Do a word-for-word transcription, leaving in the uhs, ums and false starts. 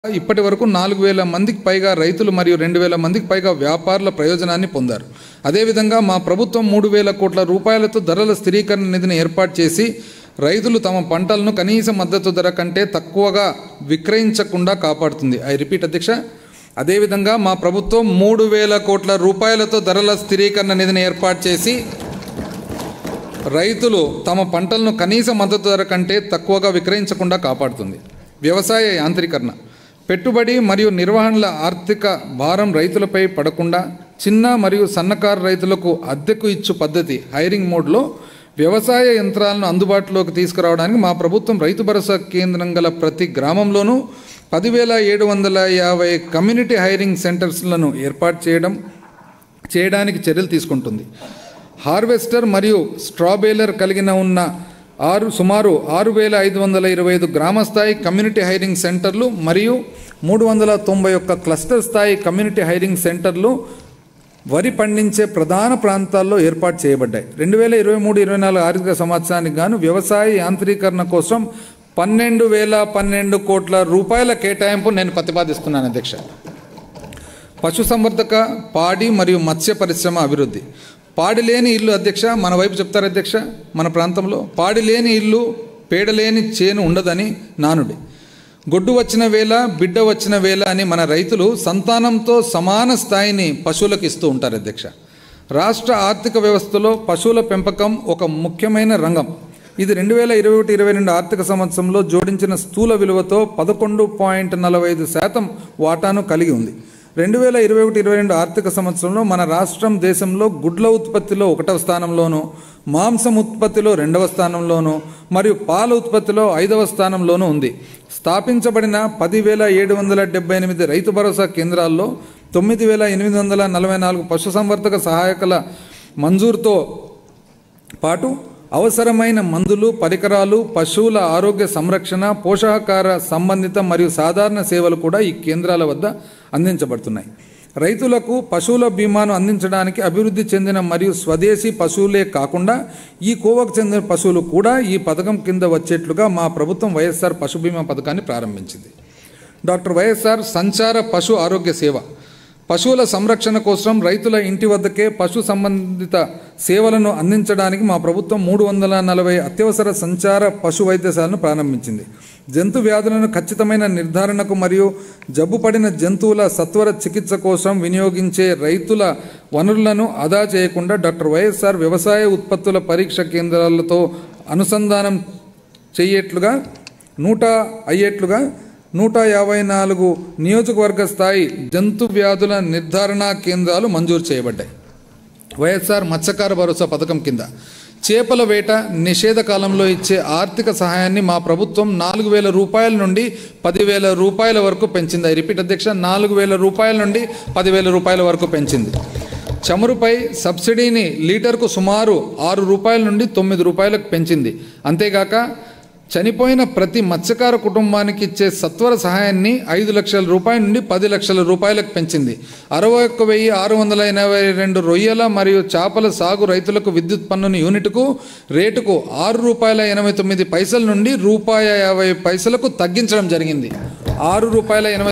ఇప్పటి వరకు నాలుగు వేల మందికి పైగా రైతులు మరియు రెండు వేల మందికి పైగా వ్యాపారుల ప్రయోజనాన్ని పొందారు. అదేవిధంగా మా ప్రభుత్వం మూడు వేల కోట్ల రూపాయలతో ధరల స్థిరీకరణ నిధిని ఏర్పాటు చేసి రైతులు తమ పంటలను కనీస మద్దతు ధర కంటే తక్కువగా విక్రయించకుండా కాపాడుతుంది. ఐ రిపీట్ అధ్యక్ష. అదేవిధంగా మా ప్రభుత్వం మూడు వేల కోట్ల రూపాయలతో ధరల స్థిరీకరణ నిధిని ఏర్పాటు చేసి రైతులు తమ పంటలను కనీస మద్దతు ధర కంటే తక్కువగా విక్రయించకుండా కాపాడుతుంది. వ్యవసాయ యాంత్రీకరణ, పెట్టుబడి మరియు నిర్వహణల ఆర్థిక భారం రైతులపై పడకుండా చిన్న మరియు సన్నకారు రైతులకు అద్దెకు ఇచ్చు పద్ధతి హైరింగ్ మోడ్లో వ్యవసాయ యంత్రాలను అందుబాటులోకి తీసుకురావడానికి మా ప్రభుత్వం రైతు భరోసా కేంద్రం గల ప్రతి గ్రామంలోనూ పదివేల ఏడు వందల యాభై కమ్యూనిటీ హైరింగ్ సెంటర్స్లను ఏర్పాటు చేయడం చేయడానికి చర్యలు తీసుకుంటుంది. హార్వెస్టర్ మరియు స్ట్రాబేలర్ కలిగిన ఉన్న ఆరు సుమారు ఆరు వేల ఐదు వందల ఇరవై ఐదు గ్రామస్థాయి కమ్యూనిటీ హైరింగ్ సెంటర్లు మరియు మూడు వందల తొంభై ఒక్క క్లస్టర్ స్థాయి కమ్యూనిటీ హైరింగ్ సెంటర్లు వరి పండించే ప్రధాన ప్రాంతాల్లో ఏర్పాటు చేయబడ్డాయి. రెండు వేల ఇరవై మూడు ఇరవై నాలుగు ఆర్థిక సంవత్సరానికి గాను వ్యవసాయ యాంత్రీకరణ కోసం పన్నెండు వేల పన్నెండు కోట్ల రూపాయల కేటాయింపు నేను ప్రతిపాదిస్తున్నాను అధ్యక్ష. పశుసంవర్ధక, పాడి మరియు మత్స్య పరిశ్రమ అభివృద్ధి. పాడి లేని ఇల్లు అధ్యక్ష, మన వైపు చెప్తారు అధ్యక్ష, మన ప్రాంతంలో పాడి లేని ఇల్లు పేడలేని చేను ఉండదని నానుడి. గొడ్డు వచ్చిన వేళ బిడ్డ వచ్చిన వేళ అని మన రైతులు సంతానంతో సమాన స్థాయిని పశువులకు ఇస్తూ ఉంటారు అధ్యక్ష. రాష్ట్ర ఆర్థిక వ్యవస్థలో పశువుల పెంపకం ఒక ముఖ్యమైన రంగం. ఇది రెండు వేల ఇరవై ఒకటి ఇరవై రెండు ఆర్థిక సంవత్సరంలో జోడించిన స్థూల విలువతో పదకొండు పాయింట్ నలభై ఐదు శాతం వాటాను కలిగి ఉంది. రెండు వేల ఇరవై ఒకటి ఇరవై రెండు ఆర్థిక సంవత్సరంలో మన రాష్ట్రం దేశంలో గుడ్ల ఉత్పత్తిలో ఒకటవ స్థానంలోనూ, మాంసం ఉత్పత్తిలో రెండవ స్థానంలోనూ మరియు పాల ఉత్పత్తిలో ఐదవ స్థానంలోనూ ఉంది. స్థాపించబడిన పదివేల ఏడు వందల డెబ్బై ఎనిమిది రైతు భరోసా కేంద్రాల్లో తొమ్మిది వేల ఎనిమిది వందల నలభై నాలుగు పశుసంవర్ధక సహాయకుల మంజూరుతో పాటు అవసరమైన మందులు, పరికరాలు, పశువుల ఆరోగ్య సంరక్షణ, పోషకాహార సంబంధిత మరియు సాధారణ సేవలు కూడా ఈ కేంద్రాల వద్ద అందించబడుతున్నాయి. రైతులకు పశువుల బీమాను అందించడానికి అభివృద్ధి చెందిన మరియు స్వదేశీ పశువులే కాకుండా ఈ కోవకు చెందిన పశువులు కూడా ఈ పథకం కింద వచ్చేట్లుగా మా ప్రభుత్వం వైఎస్ఆర్ పశు బీమా పథకాన్ని ప్రారంభించింది. డాక్టర్ వైఎస్ఆర్ సంచార పశు ఆరోగ్య సేవ. పశువుల సంరక్షణ కోసం రైతుల ఇంటి వద్దకే పశు సంబంధిత సేవలను అందించడానికి మా ప్రభుత్వం మూడు వందల నలభై అత్యవసర సంచార పశు వైద్యశాలను ప్రారంభించింది. జంతు వ్యాధులను ఖచ్చితమైన నిర్ధారణకు మరియు జబ్బుపడిన జంతువుల సత్వర చికిత్స కోసం వినియోగించే రైతుల వనరులను ఆదా చేయకుండా డాక్టర్ వైఎస్ఆర్ వ్యవసాయ ఉత్పత్తుల పరీక్ష కేంద్రాలతో అనుసంధానం చేయట్లుగా నూట అయ్యేట్లుగా నూట యాభై నాలుగు నియోజకవర్గ స్థాయి జంతు వ్యాధుల నిర్ధారణ కేంద్రాలు మంజూరు చేయబడ్డాయి. వైఎస్ఆర్ మత్స్యకార భరోసా పథకం కింద చేపల వేట నిషేధ కాలంలో ఇచ్చే ఆర్థిక సహాయాన్ని మా ప్రభుత్వం నాలుగు వేల రూపాయల నుండి పదివేల రూపాయల వరకు పెంచింది. ఐ రిపీట్ అధ్యక్ష, నాలుగు వేల రూపాయల నుండి పదివేల రూపాయల వరకు పెంచింది. చమురుపై సబ్సిడీని లీటర్కు సుమారు ఆరు రూపాయల నుండి తొమ్మిది రూపాయలకు పెంచింది. అంతేగాక చనిపోయిన ప్రతి మత్స్యకార కుటుంబానికి ఇచ్చే సత్వర సహాయాన్ని ఐదు లక్షల రూపాయల నుండి పది లక్షల రూపాయలకు పెంచింది. అరవై ఒక్క వెయ్యి ఆరు వందల ఎనభై రెండు రొయ్యల మరియు చేపల సాగు రైతులకు విద్యుత్ పన్నుని యూనిట్కు రేటుకు ఆరు రూపాయల ఎనభై తొమ్మిది పైసల నుండి రూపాయ యాభై పైసలకు తగ్గించడం జరిగింది. ఆరు రూపాయల ఎనభై